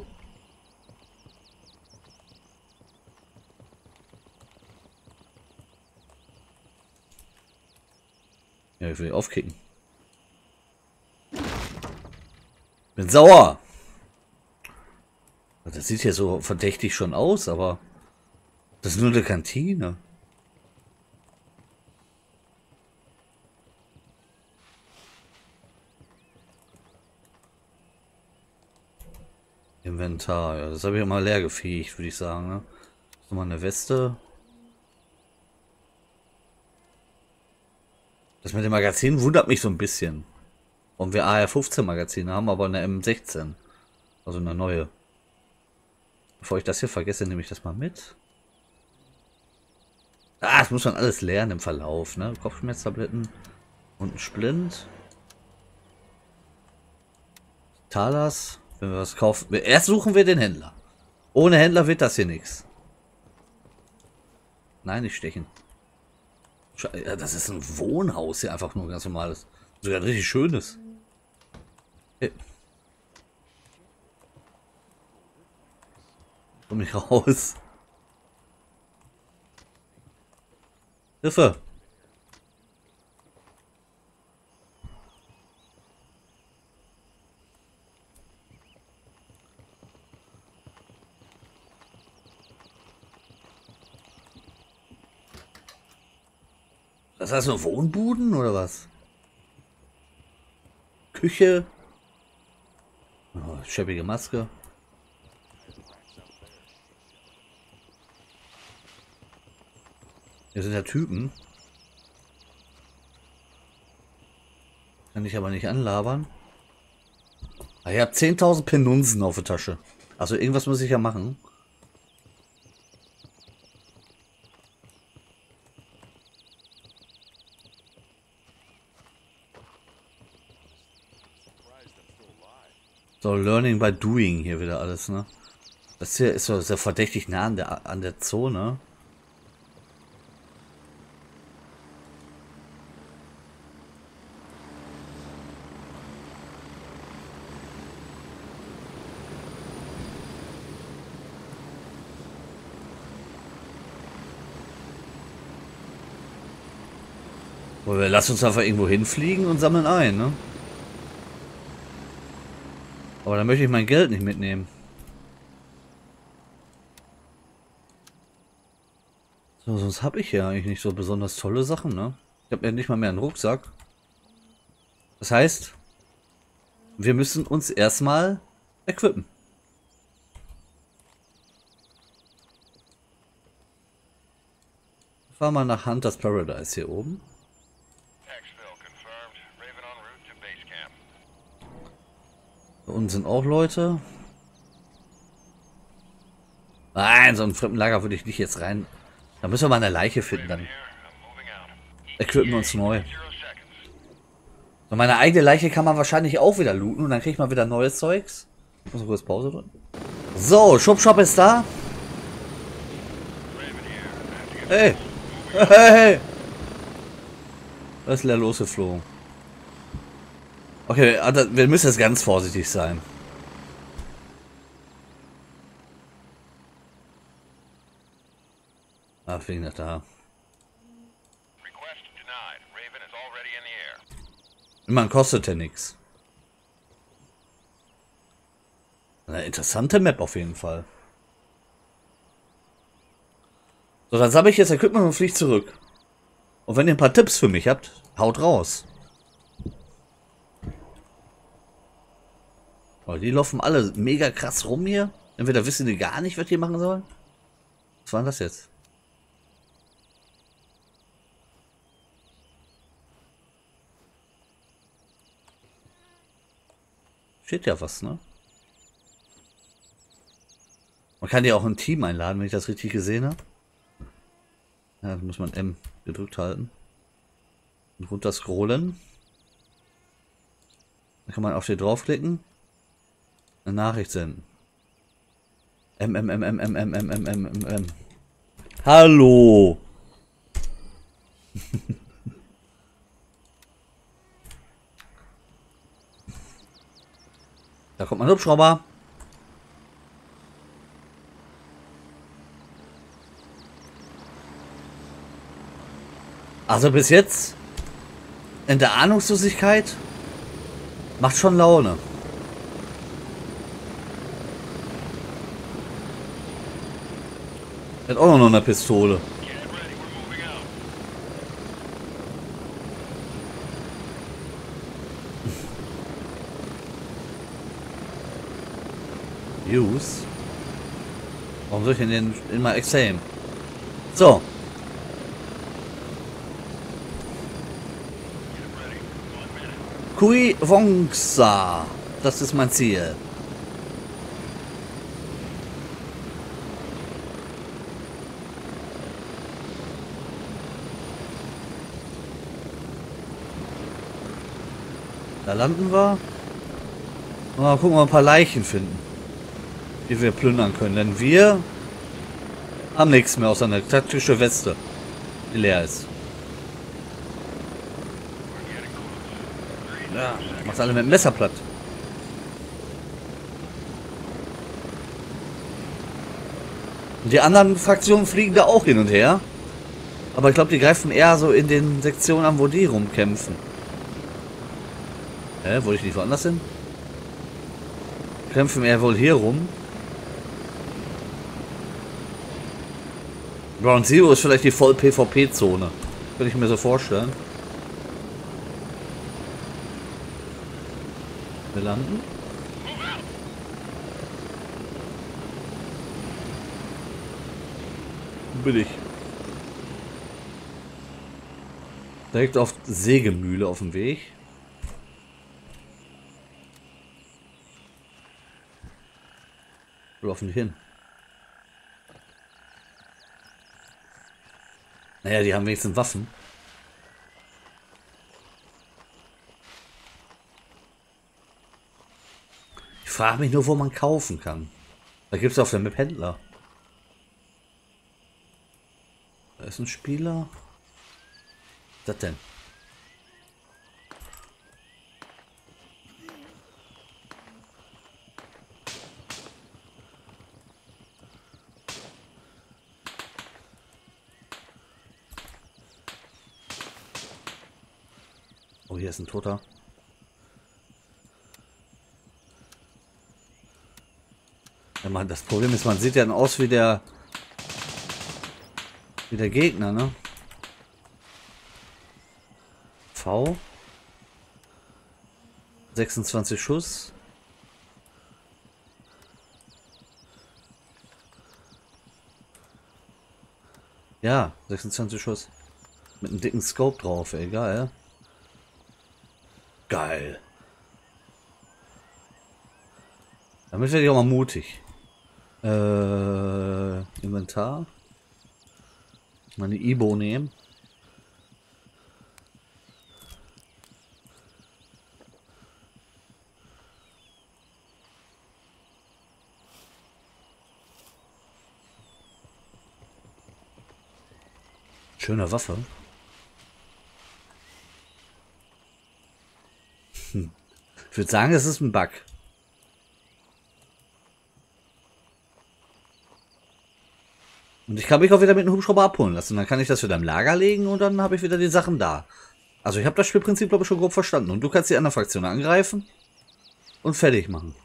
Ja, ich will aufkicken. Bin sauer. Das sieht hier so verdächtig schon aus, aber das ist nur eine Kantine. Inventar, ja, das habe ich mal leer gefegt, würde ich sagen. Ne? Nochmal eine Weste. Das mit dem Magazin wundert mich so ein bisschen. Und wir AR-15 Magazine haben, aber eine M16. Also eine neue. Bevor ich das hier vergesse, nehme ich das mal mit. Ah, das muss man alles lernen im Verlauf, ne? Kopfschmerztabletten und ein Splint. Talas, wenn wir was kaufen. Erst suchen wir den Händler. Ohne Händler wird das hier nichts. Nein, nicht stechen. Ja, das ist ein Wohnhaus hier, einfach nur ganz normales. Sogar ein richtig schönes. Hey. Komm nicht raus. Hilfe! Das heißt nur Wohnbuden oder was? Küche. Oh, schäbige Maske. Hier sind ja Typen. Kann ich aber nicht anlabern. Ah, ich habe 10.000 Penunsen auf der Tasche. Also irgendwas muss ich ja machen. So, Learning by Doing hier wieder alles, ne? Das hier ist so sehr verdächtig nah an der Zone. Wir lassen uns einfach irgendwo hinfliegen und sammeln ein, ne? Aber dann möchte ich mein Geld nicht mitnehmen. So, sonst habe ich ja eigentlich nicht so besonders tolle Sachen, ne? Ich habe ja nicht mal mehr einen Rucksack. Das heißt, wir müssen uns erstmal equippen. Fahren wir nach Hunters Paradise hier oben. Da unten sind auch Leute. Nein, so ein Fremdenlager würde ich nicht jetzt rein. Da müssen wir mal eine Leiche finden, dann equippen wir uns neu. So, meine eigene Leiche kann man wahrscheinlich auch wieder looten und dann kriegt man wieder neues Zeugs. Ich muss kurz Pause drücken. So, Schubschop ist da. Hey! Hey, hey! Was ist da losgeflogen? Okay, also wir müssen jetzt ganz vorsichtig sein. Ah, wegen da. Man kostet ja nichts. Eine interessante Map auf jeden Fall. So, dann sammle ich jetzt Equipment und fliege zurück. Und wenn ihr ein paar Tipps für mich habt, haut raus. Oh, die laufen alle mega krass rum hier. Entweder wissen die gar nicht, was die machen sollen. Was war denn das jetzt? Steht ja was, ne? Man kann ja auch ein Team einladen, wenn ich das richtig gesehen habe. Ja, da muss man M gedrückt halten. Und runter scrollen. Dann kann man auf den draufklicken. Eine Nachricht senden. M. Hallo! Da kommt mein Hubschrauber. Also bis jetzt in der Ahnungslosigkeit macht schon Laune. Er hat auch noch eine Pistole. Use. Warum soll ich denn den immer exam? So. Kui Wongsa. Das ist mein Ziel. Da landen wir. Und mal gucken, ob wir ein paar Leichen finden, die wir plündern können. Denn wir haben nichts mehr außer eine taktische Weste, die leer ist. Ja, macht alle mit dem Messer platt. Und die anderen Fraktionen fliegen da auch hin und her. Aber ich glaube, die greifen eher so in den Sektionen an, wo die rumkämpfen. Wollte ich nicht woanders hin? Kämpfen eher wohl hier rum. Ground Zero ist vielleicht die voll PvP-Zone. Könnte ich mir so vorstellen. Wir landen. Bin ich. Direkt auf Sägemühle auf dem Weg. Wo laufen die hin? Naja, die haben wenigstens Waffen. Ich frage mich nur, wo man kaufen kann. Da gibt es auf der Map Händler. Da ist ein Spieler. Was ist das denn? Oh, hier ist ein Toter. Ja, man, das Problem ist, man sieht ja aus wie der Gegner, ne? V. 26 Schuss. Ja, 26 Schuss. Mit einem dicken Scope drauf, ey, geil. Geil. Damit werde ich auch mal mutig. Inventar. Meine Ibo nehmen. Schöne Waffe. Ich würde sagen, es ist ein Bug. Und ich kann mich auch wieder mit einem Hubschrauber abholen lassen. Dann kann ich das wieder im Lager legen und dann habe ich wieder die Sachen da. Also ich habe das Spielprinzip, glaube ich, schon grob verstanden. Und du kannst die andere Fraktion angreifen und fertig machen.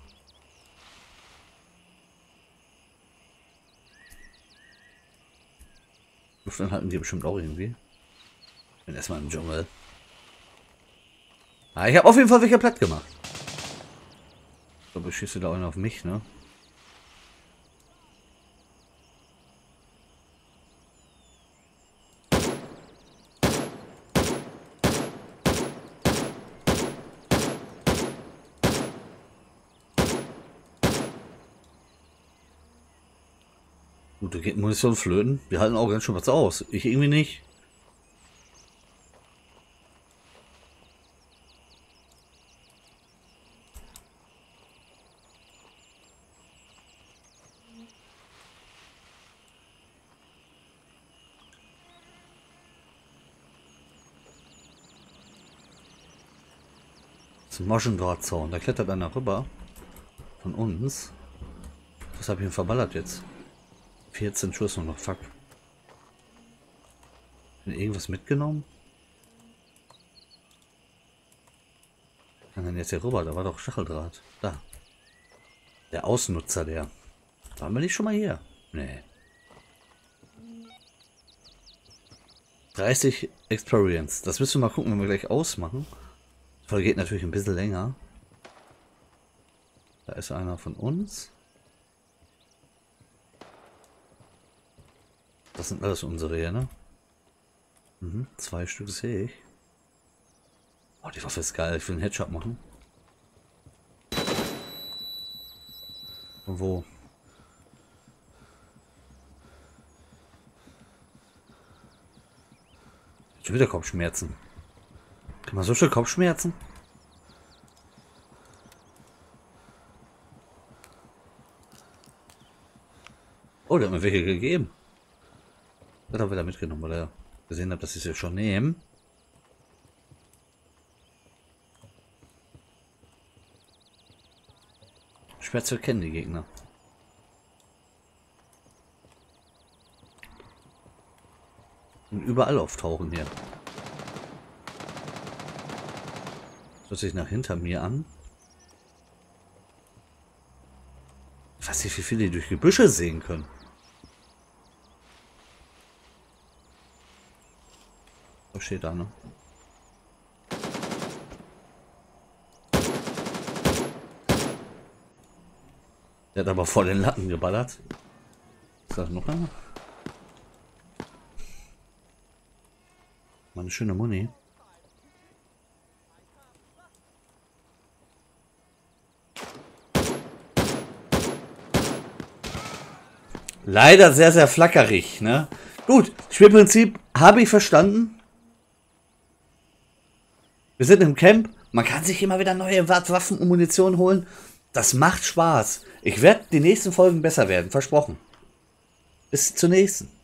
Dann halten die bestimmt auch irgendwie. Ich bin erstmal im Dschungel. Ah, ich habe auf jeden Fall welche platt gemacht. Ich glaube, ich schieße da auch noch auf mich, ne? Gut, da geht Munition flöten. Wir halten auch ganz schön was aus. Ich irgendwie nicht. Das ist ein Maschendrahtzaun. Da klettert einer rüber. Von uns. Was habe ich denn verballert jetzt? 14 Schuss nur noch. Fuck. Bin irgendwas mitgenommen? Kann denn jetzt hier rüber? Da war doch Stacheldraht. Da. Der Ausnutzer, der. Waren wir nicht schon mal hier? Nee. 30 Experience. Das müssen wir mal gucken, wenn wir gleich ausmachen. Die Folge geht natürlich ein bisschen länger. Da ist einer von uns. Das sind alles unsere hier, ne? Mhm, 2 Stück sehe ich. Oh, die Waffe ist geil. Ich will einen Headshot machen. Und wo? Schon wieder Kopfschmerzen. Kann man so schön Kopfschmerzen? Oh, der hat mir welche gegeben. Das hat er wieder mitgenommen, weil er gesehen hat, dass ich es schon nehmen. Schwer zu erkennen, die Gegner. Und überall auftauchen hier. Das hört sich nach hinter mir an. Ich weiß nicht, wie viele die durch Gebüsche sehen können. Was steht da, ne? Der hat aber voll den Latten geballert. Ist das noch einer? Mal eine schöne Muni. Leider sehr, sehr flackerig, ne? Gut, Spielprinzip habe ich verstanden. Wir sind im Camp. Man kann sich immer wieder neue Waffen und Munition holen. Das macht Spaß. Ich werde die nächsten Folgen besser werden. Versprochen. Bis zur nächsten.